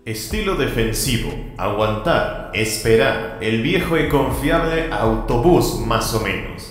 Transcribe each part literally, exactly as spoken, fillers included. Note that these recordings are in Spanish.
Estilo defensivo, aguantar, esperar, el viejo y confiable autobús más o menos.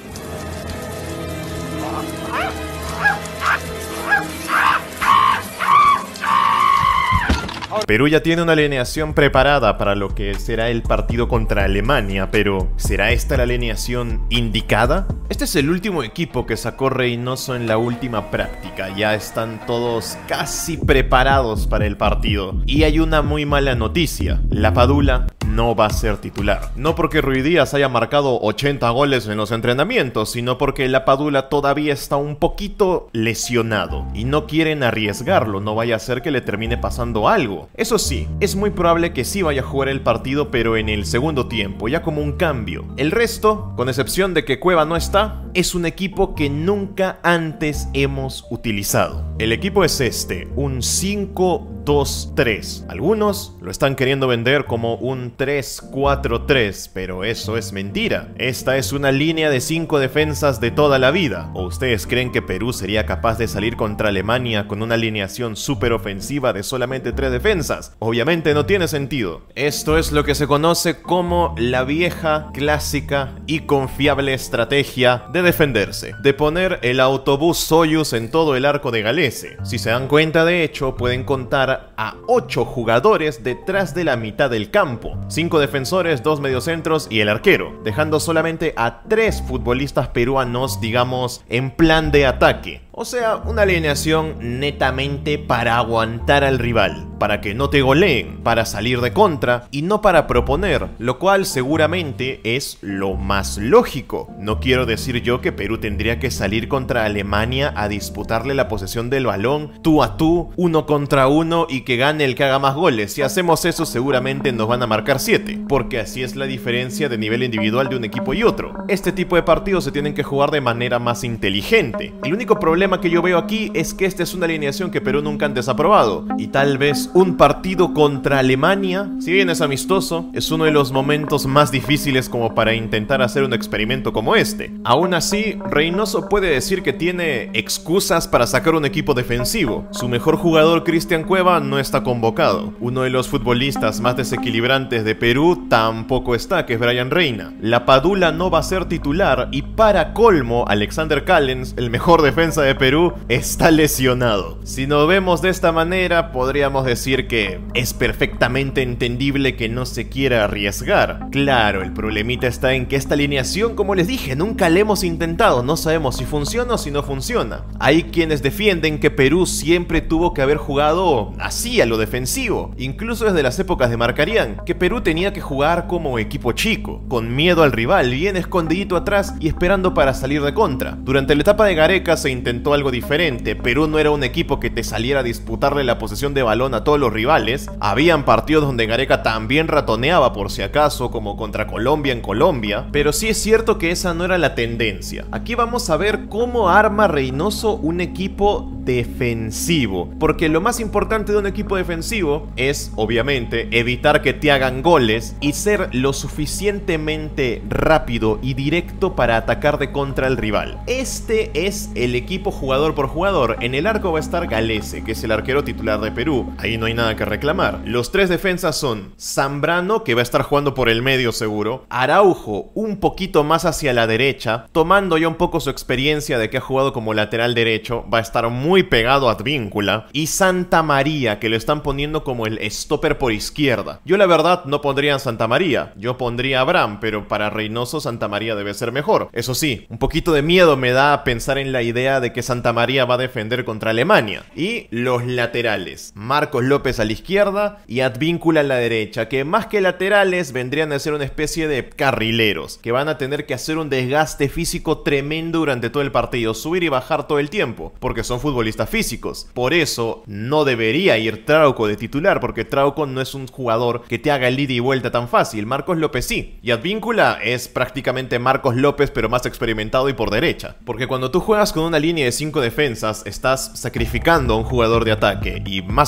Perú ya tiene una alineación preparada para lo que será el partido contra Alemania, pero ¿será esta la alineación indicada? Este es el último equipo que sacó Reynoso en la última práctica, ya están todos casi preparados para el partido. Y hay una muy mala noticia, la Padula no va a ser titular. No porque Ruiz Díaz haya marcado ochenta goles en los entrenamientos, sino porque la Padula todavía está un poquito lesionado y no quieren arriesgarlo, no vaya a ser que le termine pasando algo. Eso sí, es muy probable que sí vaya a jugar el partido, pero en el segundo tiempo, ya como un cambio. El resto, con excepción de que Cueva no está, es un equipo que nunca antes hemos utilizado. El equipo es este, un cinco dos tres. Algunos lo están queriendo vender como un tres cuatro tres, pero eso es mentira. Esta es una línea de cinco defensas de toda la vida. ¿O ustedes creen que Perú sería capaz de salir contra Alemania con una alineación súper ofensiva de solamente tres defensas? Obviamente no tiene sentido. Esto es lo que se conoce como la vieja, clásica y confiable estrategia de defenderse, de poner el autobús Soyuz en todo el arco de Galese. Si se dan cuenta, de hecho, pueden contar a ocho jugadores detrás de la mitad del campo, cinco defensores, dos mediocentros y el arquero, dejando solamente a tres futbolistas peruanos, digamos, en plan de ataque. O sea, una alineación netamente para aguantar al rival, para que no te goleen, para salir de contra y no para proponer, lo cual seguramente es lo más lógico. No quiero decir yo que Perú tendría que salir contra Alemania a disputarle la posesión del balón tú a tú, uno contra uno y que gane el que haga más goles. Si hacemos eso, seguramente nos van a marcar siete, porque así es la diferencia de nivel individual de un equipo y otro. Este tipo de partidos se tienen que jugar de manera más inteligente. El único problema que yo veo aquí es que esta es una alineación que Perú nunca antes ha probado, y tal vez un partido contra Alemania, si bien es amistoso, es uno de los momentos más difíciles como para intentar hacer un experimento como este. Aún así, Reynoso puede decir que tiene excusas para sacar un equipo defensivo. Su mejor jugador, Cristian Cueva, no está convocado. Uno de los futbolistas más desequilibrantes de Perú tampoco está, que es Brian Reina. La Padula no va a ser titular y, para colmo, Alexander Callens, el mejor defensa de Perú, está lesionado. Si nos vemos de esta manera, podríamos decir que es perfectamente entendible que no se quiera arriesgar. Claro, el problemita está en que esta alineación, como les dije, nunca la hemos intentado, no sabemos si funciona o si no funciona. Hay quienes defienden que Perú siempre tuvo que haber jugado así, a lo defensivo, incluso desde las épocas de Marcarián, que Perú tenía que jugar como equipo chico, con miedo al rival, bien escondidito atrás y esperando para salir de contra. Durante la etapa de Gareca se intentó algo diferente. Perú no era un equipo que te saliera a disputarle la posesión de balón a todos los rivales. Habían partidos donde Gareca también ratoneaba por si acaso, como contra Colombia en Colombia, pero sí es cierto que esa no era la tendencia. Aquí vamos a ver cómo arma Reynoso un equipo defensivo, porque lo más importante de un equipo defensivo es, obviamente, evitar que te hagan goles y ser lo suficientemente rápido y directo para atacar de contra al rival. Este es el equipo jugador por jugador. En el arco va a estar Galese, que es el arquero titular de Perú. Ahí no hay nada que reclamar. Los tres defensas son Zambrano, que va a estar jugando por el medio seguro, Araujo un poquito más hacia la derecha, tomando ya un poco su experiencia de que ha jugado como lateral derecho, va a estar muy pegado a Advíncula, y Santa María, que lo están poniendo como el stopper por izquierda. Yo la verdad no pondría a Santa María, yo pondría a Abraham, pero para Reynoso Santa María debe ser mejor. Eso sí, un poquito de miedo me da a pensar en la idea de que Santa María va a defender contra Alemania. Y los laterales, Marcos López a la izquierda y Advíncula a la derecha, que más que laterales vendrían a ser una especie de carrileros, que van a tener que hacer un desgaste físico tremendo durante todo el partido, subir y bajar todo el tiempo, porque son futbolistas físicos. Por eso no debería ir Trauco de titular, porque Trauco no es un jugador que te haga el ida y vuelta tan fácil. Marcos López sí, y Advíncula es prácticamente Marcos López pero más experimentado y por derecha, porque cuando tú juegas con una línea de cinco defensas estás sacrificando a un jugador de ataque, y más o menos para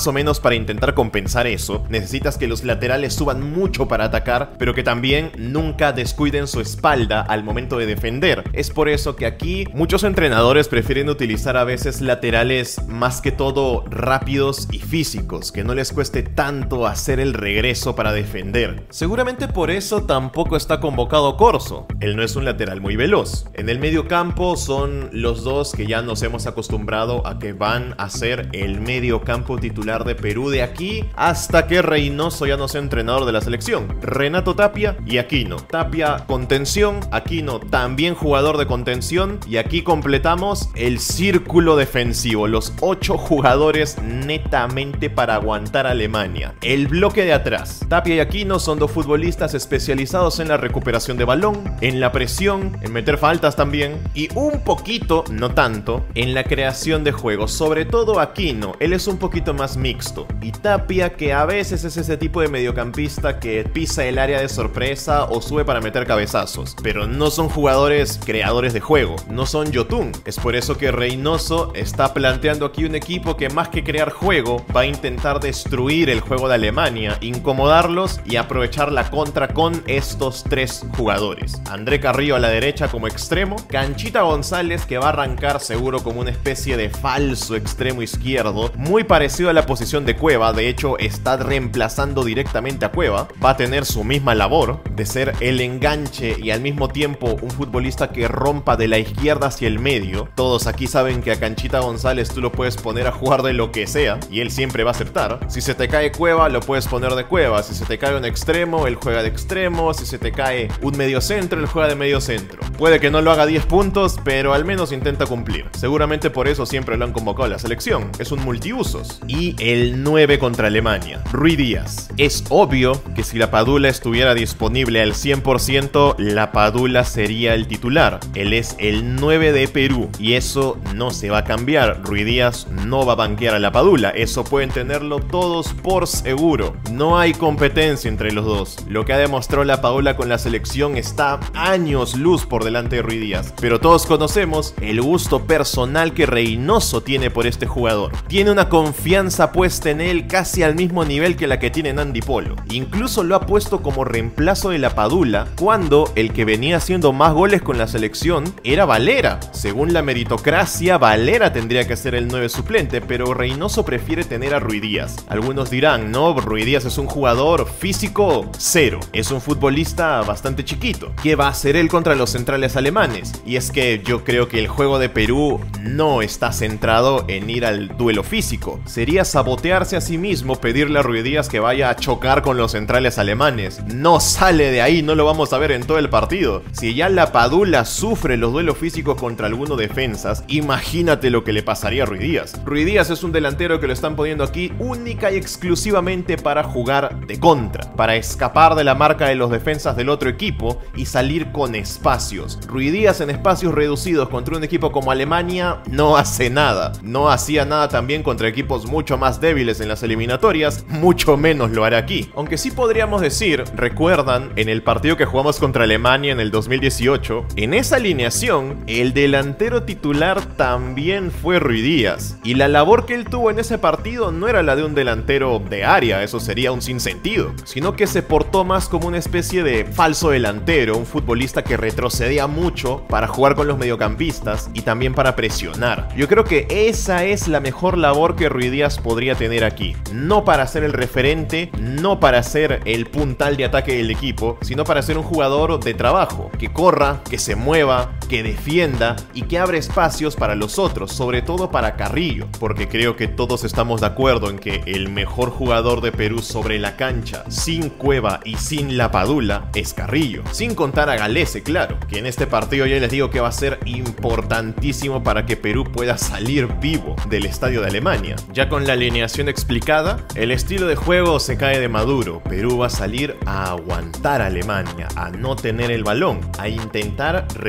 para intentar compensar eso, necesitas que los laterales suban mucho para atacar, pero que también nunca descuiden su espalda al momento de defender. Es por eso que aquí muchos entrenadores prefieren utilizar a veces laterales más que todo rápidos y físicos, que no les cueste tanto hacer el regreso para defender. Seguramente por eso tampoco está convocado Corso. Él no es un lateral muy veloz. En el medio campo son los dos que ya nos hemos acostumbrado a que van a ser el medio campo titular de Perú de aquí hasta que Reynoso ya no sea entrenador de la selección. Renato Tapia y Aquino. Tapia contención, Aquino también jugador de contención, y aquí completamos el círculo defensivo, los ocho jugadores netamente para aguantar a Alemania. El bloque de atrás, Tapia y Aquino son dos futbolistas especializados en la recuperación de balón, en la presión, en meter faltas también, y un poquito, no tanto, en la creación de juegos. Sobre todo Aquino, él es un poquito más mixto, y Tapia, que a veces es ese tipo de mediocampista que pisa el área de sorpresa o sube para meter cabezazos, pero no son jugadores creadores de juego, no son Yotun. Es por eso que Reynoso está planteando aquí un equipo que más que crear juego va a intentar destruir el juego de Alemania, incomodarlos y aprovechar la contra con estos tres jugadores. André Carrillo a la derecha como extremo, Canchita González, que va a arrancar seguro como una especie de falso extremo izquierdo, muy parecido a la posición de Cueva. De hecho está reemplazando directamente a Cueva, va a tener su misma labor de ser el enganche y al mismo tiempo un futbolista que rompa de la izquierda hacia el medio. Todos aquí saben que a Canchita González tú lo puedes poner a jugar de lo que sea y él siempre va a aceptar. Si se te cae Cueva, lo puedes poner de Cueva. Si se te cae un extremo, él juega de extremo. Si se te cae un medio centro, él juega de medio centro. Puede que no lo haga diez puntos, pero al menos intenta cumplir. Seguramente por eso siempre lo han convocado a la selección. Es un multiusos. Y el nueve contra Alemania, Rui Díaz. Es obvio que si la Padula estuviera disponible al cien por ciento, la Padula sería el titular. Él es el nueve de Perú y eso no se va a cambiar. Rui Díaz no va a banquear a la Padula, eso pueden tenerlo todos por seguro. No hay competencia entre los dos. Lo que ha demostrado la Padula con la selección está años luz por delante de Rui Díaz, pero todos conocemos el gusto personal que Reynoso tiene por este jugador. Tiene una confianza puesta en él casi al mismo nivel que la que tiene Nandi Polo. Incluso lo ha puesto como reemplazo de la Padula cuando el que venía haciendo más goles con la selección era Valera. Según la meritocracia, Valera tendría que ser el nueve suplente, pero Reynoso prefiere tener a Rui Díaz. Algunos dirán, no, Rui Díaz es un jugador físico cero, es un futbolista bastante chiquito. ¿Qué va a hacer él contra los centrales alemanes? Y es que yo creo que el juego de Perú no está centrado en ir al duelo físico. Sería sabotearse a sí mismo pedirle a Rui Díaz que vaya a chocar con los centrales alemanes. No sale de ahí, no lo vamos a ver en todo el partido. Si ya la Padula sufre los duelos físicos contra algunos defensas, imagínate lo que le pasaría a Rui Díaz. Rui Díaz es un delantero que lo están poniendo aquí única y exclusivamente para jugar de contra, para escapar de la marca de los defensas del otro equipo y salir con espacios. Rui Díaz en espacios reducidos contra un equipo como Alemania no hace nada. No hacía nada también contra equipos mucho más débiles en las eliminatorias, mucho menos lo hará aquí. Aunque sí podríamos decir, recuerdan, en el partido que jugamos contra Alemania en el dos mil dieciocho, en esa alineación, el delantero titular también fue Rui Díaz. Y la labor que él tuvo en ese partido no era la de un delantero de área, eso sería un sinsentido, sino que se portó más como una especie de falso delantero, un futbolista que retrocedía mucho para jugar con los mediocampistas y también para presionar. Yo creo que esa es la mejor labor que Rui Díaz podría tener aquí. No para ser el referente, no para ser el puntal de ataque del equipo, sino para ser un jugador de trabajo, que corra, que se mueva, que defienda y que abra espacios para los otros, sobre todo para Carrillo, porque creo que todos estamos de acuerdo en que el mejor jugador de Perú sobre la cancha, sin Cueva y sin la Padula, es Carrillo. Sin contar a Galese, claro, que en este partido ya les digo que va a ser importantísimo para que Perú pueda salir vivo del estadio de Alemania. Ya con la alineación explicada, el estilo de juego se cae de maduro. Perú va a salir a aguantar a Alemania, a no tener el balón, a intentar recuperar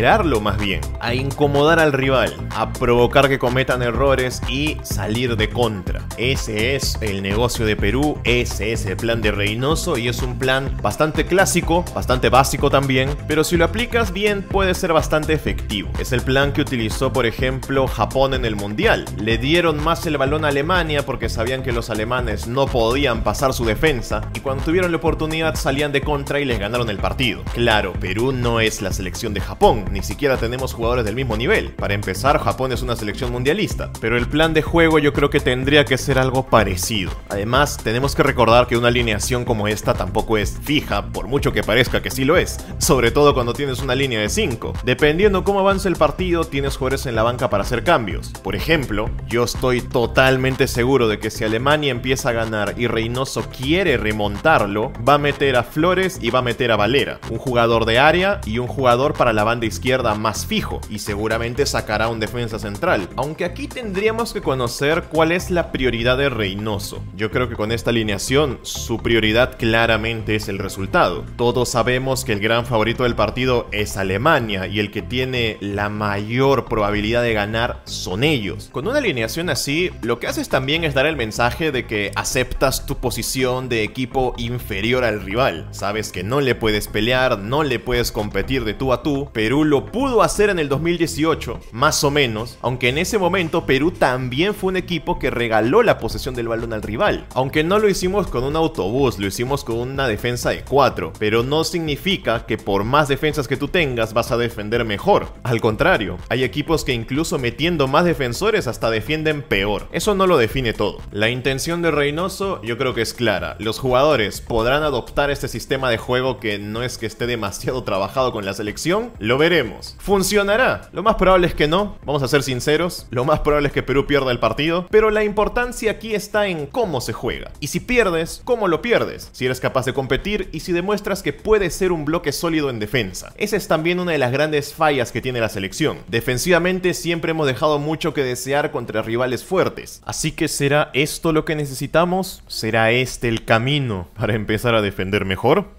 acelerarlo más bien, a incomodar al rival, a provocar que cometan errores y salir de contra. Ese es el negocio de Perú, ese es el plan de Reynoso y es un plan bastante clásico, bastante básico también, pero si lo aplicas bien puede ser bastante efectivo. Es el plan que utilizó por ejemplo Japón en el Mundial. Le dieron más el balón a Alemania porque sabían que los alemanes no podían pasar su defensa y cuando tuvieron la oportunidad salían de contra y les ganaron el partido. Claro, Perú no es la selección de Japón, ni siquiera tenemos jugadores del mismo nivel. Para empezar, Japón es una selección mundialista, pero el plan de juego yo creo que tendría que ser algo parecido. Además, tenemos que recordar que una alineación como esta tampoco es fija, por mucho que parezca que sí lo es, sobre todo cuando tienes una línea de cinco. Dependiendo cómo avance el partido, tienes jugadores en la banca para hacer cambios. Por ejemplo, yo estoy totalmente seguro de que si Alemania empieza a ganar y Reynoso quiere remontarlo, va a meter a Flores y va a meter a Valera, un jugador de área y un jugador para la banda izquierda más fijo, y seguramente sacará un defensa central, aunque aquí tendríamos que conocer cuál es la prioridad de Reynoso. Yo creo que con esta alineación su prioridad claramente es el resultado. Todos sabemos que el gran favorito del partido es Alemania y el que tiene la mayor probabilidad de ganar son ellos. Con una alineación así, lo que haces también es dar el mensaje de que aceptas tu posición de equipo inferior al rival. Sabes que no le puedes pelear, no le puedes competir de tú a tú. Perú lo pudo hacer en el dos mil dieciocho, más o menos, aunque en ese momento Perú también fue un equipo que regaló la posesión del balón al rival. Aunque no lo hicimos con un autobús, lo hicimos con una defensa de cuatro, pero no significa que por más defensas que tú tengas vas a defender mejor. Al contrario, hay equipos que incluso metiendo más defensores hasta defienden peor. Eso no lo define todo. La intención de Reynoso yo creo que es clara. Los jugadores podrán adoptar este sistema de juego que no es que esté demasiado trabajado con la selección. Lo veremos. ¿Funcionará? Lo más probable es que no. Vamos a ser sinceros. Lo más probable es que Perú pierda el partido. Pero la importancia aquí está en cómo se juega. Y si pierdes, ¿cómo lo pierdes? Si eres capaz de competir y si demuestras que puedes ser un bloque sólido en defensa. Esa es también una de las grandes fallas que tiene la selección. Defensivamente siempre hemos dejado mucho que desear contra rivales fuertes. Así que ¿será esto lo que necesitamos? ¿Será este el camino para empezar a defender mejor?